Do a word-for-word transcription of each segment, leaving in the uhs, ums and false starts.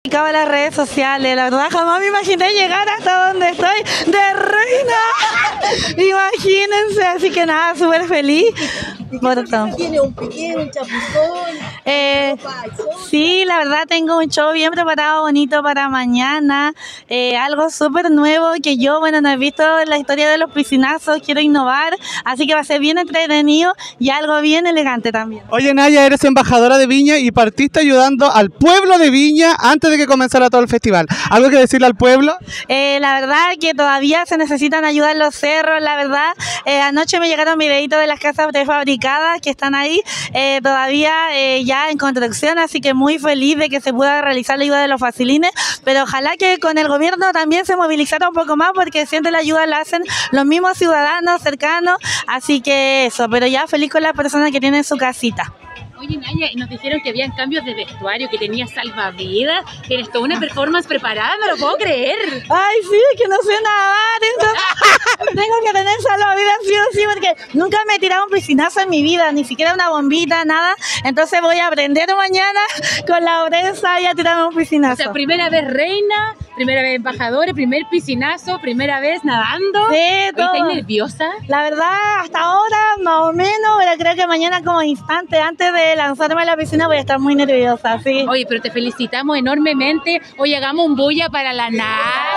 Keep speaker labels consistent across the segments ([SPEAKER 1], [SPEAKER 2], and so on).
[SPEAKER 1] A las redes sociales, la verdad jamás me imaginé llegar hasta donde estoy de reina. Imagínense, así que nada, súper feliz.
[SPEAKER 2] ¿Tiene un piqué, un chapuzón?
[SPEAKER 1] Eh, sí, la verdad tengo un show bien preparado, bonito para mañana, eh, algo súper nuevo que yo, bueno, no he visto en la historia de los piscinazos, quiero innovar, así que va a ser bien entretenido y algo bien elegante también.
[SPEAKER 3] Oye, Naya, eres embajadora de Viña y partiste ayudando al pueblo de Viña antes de que comenzara todo el festival. ¿Algo que decirle al pueblo?
[SPEAKER 1] Eh, la verdad que todavía se necesitan ayuda en los cerros, la verdad, eh, anoche me llegaron videitos de las casas prefabricadas que están ahí, eh, todavía eh, ya en construcción, así que muy feliz de que se pueda realizar la ayuda de los facilines, pero ojalá que con el gobierno también se movilizara un poco más, porque siempre la ayuda la hacen los mismos ciudadanos cercanos, así que eso, pero ya feliz con las personas que tienen su casita.
[SPEAKER 4] Oye, Naya, nos dijeron que habían cambios de vestuario, que tenías salvavidas, que eres toda una performance preparada, no lo puedo creer.
[SPEAKER 1] Ay, sí, que no sé nadar, entonces tengo que tener salvavidas sí o sí, porque nunca me he tirado un piscinazo en mi vida, ni siquiera una bombita, nada, entonces voy a aprender mañana con la Orenza y a tirarme un piscinazo.
[SPEAKER 4] O sea, primera vez reina, primera vez embajadora, primer piscinazo, primera vez nadando.
[SPEAKER 1] Sí, todo.
[SPEAKER 4] ¿Estás nerviosa?
[SPEAKER 1] La verdad, hasta ahora, más o menos, pero creo que mañana como instante antes de lanzarme a la piscina voy a estar muy nerviosa, sí.
[SPEAKER 4] Oye, pero te felicitamos enormemente. Hoy hagamos un bulla para la nada.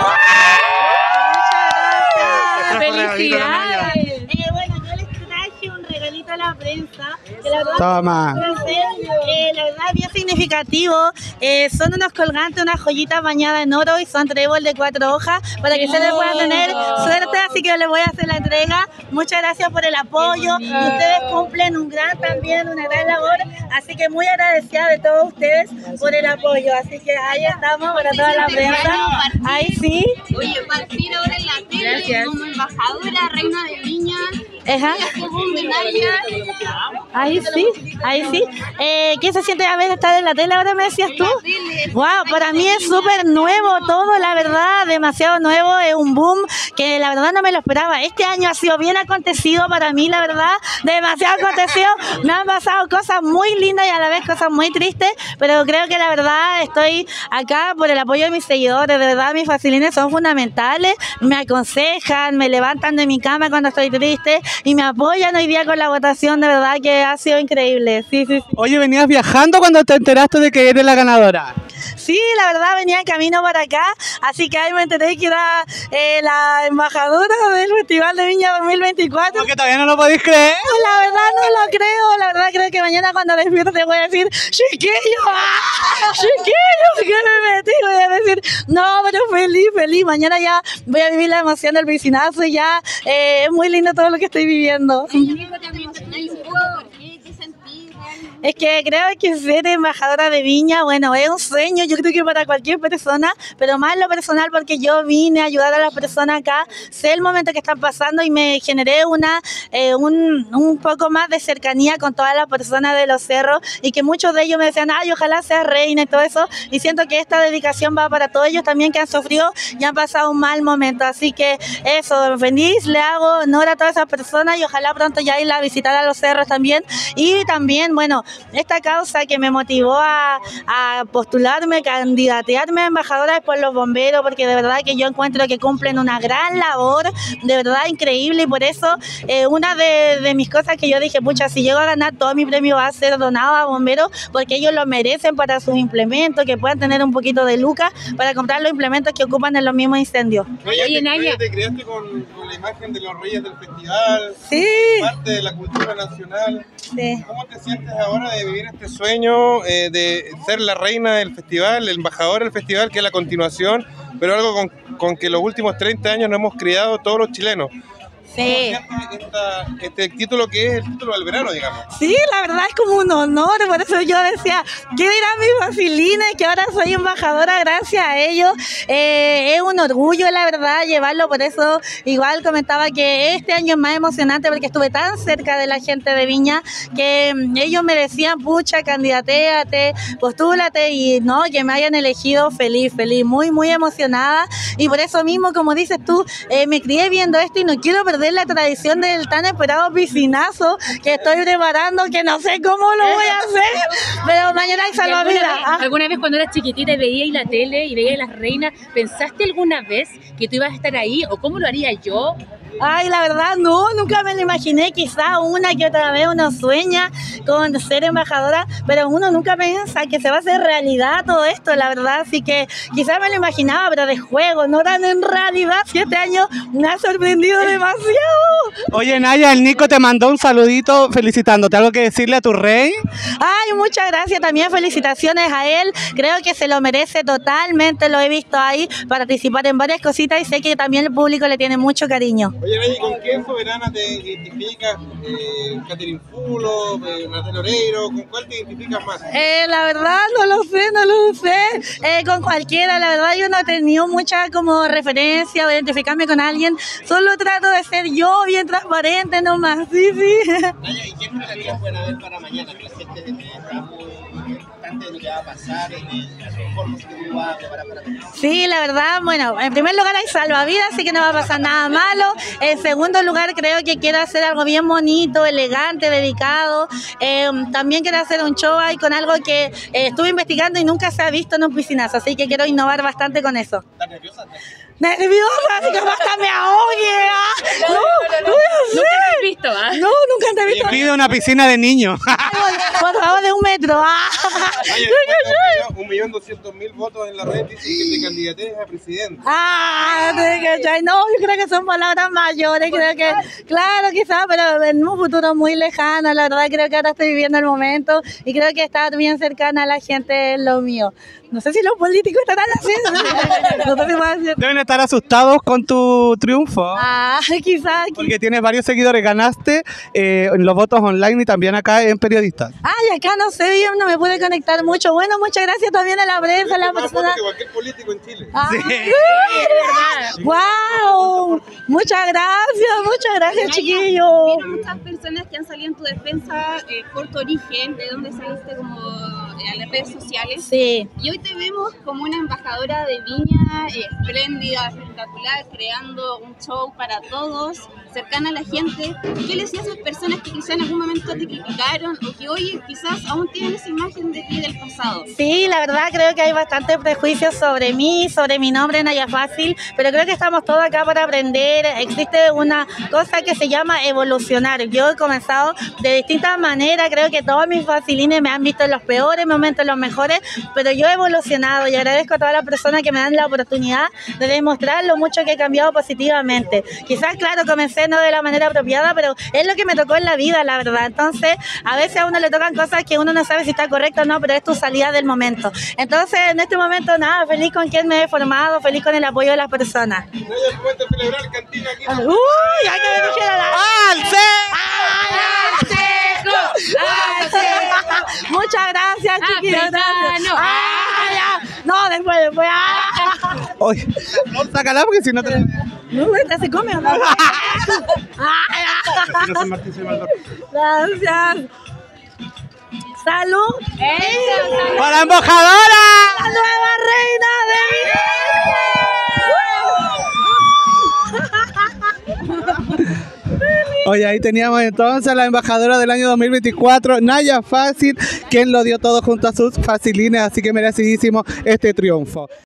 [SPEAKER 1] Muchas gracias.
[SPEAKER 4] ¡Felicidades!
[SPEAKER 1] Eh, bueno, yo les traje un regalito a la prensa, que la verdad,
[SPEAKER 3] Toma.
[SPEAKER 1] eh, la verdad es bien significativo. Eh, son unos colgantes, unas joyitas bañadas en oro y son trébol de cuatro hojas para que se les pueda tener suerte, así que les voy a hacer la entrega. Muchas gracias por el apoyo. Ustedes cumplen un gran también, una gran labor, así que muy agradecida de todos ustedes por el apoyo. Así que ahí estamos para toda la prensa. Ahí sí.
[SPEAKER 2] Oye, partir ahora en la tele.
[SPEAKER 4] Gracias.
[SPEAKER 2] Como embajadora, reina de Viña.
[SPEAKER 1] Ajá. Ahí sí, ahí sí. Eh, ¿Qué se siente a ver estar en la tele ahora, me decías tú? Wow, para mí es súper nuevo todo, la verdad, demasiado nuevo, es un boom que la verdad no me lo esperaba. Este año ha sido bien acontecido para mí, la verdad, demasiado acontecido. Me han pasado cosas muy lindas y a la vez cosas muy tristes, pero creo que la verdad estoy acá por el apoyo de mis seguidores, de verdad mis facilines son fundamentales, me aconsejan, me levantan de mi cama cuando estoy triste y me apoyan hoy día con la votación, de verdad que ha sido increíble. Sí, sí, sí.
[SPEAKER 3] Oye, ¿venías viajando cuando te enteraste de que eres la ganadora?
[SPEAKER 1] Sí, la verdad venía en camino para acá, así que ahí me enteré que era eh, la embajadora del Festival de Viña dos mil veinticuatro.
[SPEAKER 3] Porque todavía no lo podéis creer.
[SPEAKER 1] La verdad no lo creo, la verdad creo que mañana cuando despierte te voy a decir, chiquillo, ¡ah! chiquillo, ¿qué me metí? Voy a decir, no, pero feliz, feliz, mañana ya voy a vivir la emoción del piscinazo y ya eh, es muy lindo todo lo que estoy viviendo. Es que creo que ser embajadora de Viña, bueno, es un sueño, yo creo que para cualquier persona, pero más en lo personal porque yo vine a ayudar a las personas acá, sé el momento que están pasando y me generé una eh, un, un poco más de cercanía con todas las personas de los cerros y que muchos de ellos me decían, ay, ojalá sea reina y todo eso, y siento que esta dedicación va para todos ellos también que han sufrido y han pasado un mal momento, así que eso, feliz, le hago honor a todas esas personas y ojalá pronto ya ir a visitar a los cerros también, y también, bueno, esta causa que me motivó a, a postularme, candidatearme a embajadora es por los bomberos, porque de verdad que yo encuentro que cumplen una gran labor, de verdad increíble, y por eso eh, una de, de mis cosas que yo dije, pucha, si llego a ganar todo mi premio va a ser donado a bomberos, porque ellos lo merecen para sus implementos, que puedan tener un poquito de lucas para comprar los implementos que ocupan en los mismos incendios.
[SPEAKER 5] Oye,
[SPEAKER 4] Oye,
[SPEAKER 5] te,
[SPEAKER 4] Naya.
[SPEAKER 5] te creaste con, con la imagen de los reyes del festival,
[SPEAKER 1] Sí.
[SPEAKER 5] parte de la cultura nacional.
[SPEAKER 1] Sí.
[SPEAKER 5] ¿Cómo te sientes ahora de vivir este sueño eh, de ser la reina del festival, el embajador del festival, que es la continuación, pero algo con, con que los últimos treinta años nos hemos criado todos los chilenos?
[SPEAKER 1] Sí.
[SPEAKER 5] Esta, este título que es el título del verano, digamos.
[SPEAKER 1] Sí, la verdad es como un honor, por eso yo decía, ¿qué dirán mis facilines? Que ahora soy embajadora gracias a ellos. Eh, es un orgullo, la verdad, llevarlo, por eso igual comentaba que este año es más emocionante porque estuve tan cerca de la gente de Viña que mm, ellos me decían, pucha, candidatéate, postúlate y no, que me hayan elegido, feliz, feliz, muy, muy emocionada y por eso mismo, como dices tú, eh, me crié viendo esto y no quiero perder perder la tradición del tan esperado piscinazo que estoy preparando, que no sé cómo lo voy a hacer, pero mañana hay salvavidas.
[SPEAKER 4] ¿Alguna,
[SPEAKER 1] Ah.
[SPEAKER 4] vez, ¿Alguna vez cuando eras chiquitita y veías la tele y veías las reinas, pensaste alguna vez que tú ibas a estar ahí o cómo lo haría yo?
[SPEAKER 1] Ay, la verdad no, nunca me lo imaginé, quizá una que otra vez uno sueña con ser embajadora, pero uno nunca piensa que se va a hacer realidad todo esto, la verdad, así que quizá me lo imaginaba, pero de juego, no tan en realidad, siete años me ha sorprendido demasiado.
[SPEAKER 3] Oye, Naya, el Nico te mandó un saludito felicitándote. ¿Algo que decirle a tu rey?
[SPEAKER 1] Ay, muchas gracias, también felicitaciones a él, creo que se lo merece totalmente, lo he visto ahí participar en varias cositas y sé que también el público le tiene mucho cariño.
[SPEAKER 5] Oye, Naya, ¿con qué soberana te identificas? Eh, ¿Catherine Fulo, eh, Natalia Oreiro? ¿Con cuál te identificas más?
[SPEAKER 1] Eh, la verdad no lo sé, no lo sé, eh, con cualquiera, la verdad yo no he tenido mucha como referencia o identificarme con alguien, solo trato de ser yo, bien transparente nomás, sí, sí.
[SPEAKER 6] Naya, ¿y qué expectativas pueden haber para mañana? Que la gente de está muy expectante de lo que va a pasar, de las reformas que tú vas a preparar para ti.
[SPEAKER 1] Sí, la verdad, bueno, en primer lugar hay salvavidas, así que no va a pasar nada malo. En segundo lugar, creo que quiero hacer algo bien bonito, elegante, dedicado. Eh, también quiero hacer un show ahí con algo que eh, estuve investigando y nunca se ha visto en un piscinazo, así que quiero innovar bastante con eso.
[SPEAKER 6] ¿Estás nerviosa?
[SPEAKER 1] Nerviosa, así que hasta me ahogue. ¿Ah? No, no, no,
[SPEAKER 4] Nunca te he visto, ¿ah?
[SPEAKER 1] no, nunca te he visto.
[SPEAKER 3] Pide una piscina de niños.
[SPEAKER 1] Por favor, de un metro. Ah.
[SPEAKER 5] Naya, después de un millón doscientos mil votos en la red, dicen que te candidates a presidente.
[SPEAKER 1] Ah, no, yo creo que son palabras mayores, creo que, claro, quizás, pero en un futuro muy lejano, la verdad creo que ahora estoy viviendo el momento y creo que estar bien cercana a la gente es lo mío. No sé si los políticos estarán haciendo, no sé si van a hacer.
[SPEAKER 3] Deben estar asustados con tu triunfo.
[SPEAKER 1] Ah, quizás.
[SPEAKER 3] Porque tienes varios seguidores, ganaste eh, en los votos online y también acá en Periodistas.
[SPEAKER 1] Ay, acá no sé, yo no me pude conectar mucho. Bueno, muchas gracias también a la prensa, a la
[SPEAKER 5] Más
[SPEAKER 1] persona.
[SPEAKER 5] votos que cualquier político en Chile.
[SPEAKER 1] Ah,
[SPEAKER 3] Sí.
[SPEAKER 4] verdad.
[SPEAKER 1] ¡Wow! Muchas gracias, muchas gracias,
[SPEAKER 7] Naya,
[SPEAKER 1] chiquillos.
[SPEAKER 7] Vieron muchas personas que han salido en tu defensa eh, por tu origen, de donde saliste como eh, a las redes sociales.
[SPEAKER 1] Sí.
[SPEAKER 7] Y hoy te vemos como una embajadora de Viña, eh, espléndida, espectacular, creando un show para todos, cercana a la gente. ¿Qué le decías a esas personas que quizás en algún momento te criticaron o que hoy quizás aún tienen esa imagen de ti del pasado?
[SPEAKER 1] Sí, la verdad creo que hay bastante prejuicios sobre mí, sobre mi nombre, Naya Fácil, pero creo que estamos todos acá para aprender. Existe una cosa que se llama evolucionar. Yo he comenzado de distintas maneras, creo que todos mis facilines me han visto en los peores momentos, en los mejores, pero yo he evolucionado y agradezco a todas las personas que me dan la oportunidad de demostrar lo mucho que he cambiado positivamente. Quizás, claro, comencé no de la manera apropiada, pero es lo que me tocó en la vida, la verdad. Entonces, a veces a uno le tocan cosas que uno no sabe si está correcto o no, pero es tu salida del momento. Entonces, en este momento, nada, feliz con quien me he formado, feliz con el apoyo de las personas.
[SPEAKER 5] Naya, es momento de celebrar cantina aquí.
[SPEAKER 1] ¡Uy! ¡Ya que me dijera la... Muchas gracias, chiquillos.
[SPEAKER 4] Africano.
[SPEAKER 1] ¡Ah, ya! No, después, después. ¡Ah!
[SPEAKER 3] Oye, sácala porque si no te...
[SPEAKER 1] No, esta se come, ¿o no? ¡Ah, ya! Gracias. ¡Salud!
[SPEAKER 3] ¡Para la embajadora!
[SPEAKER 1] ¡La nueva reina de mi...
[SPEAKER 3] Oye, ahí teníamos entonces a la embajadora del año dos mil veinticuatro, Naya Fácil, quien lo dio todo junto a sus facilines, así que merecidísimo este triunfo.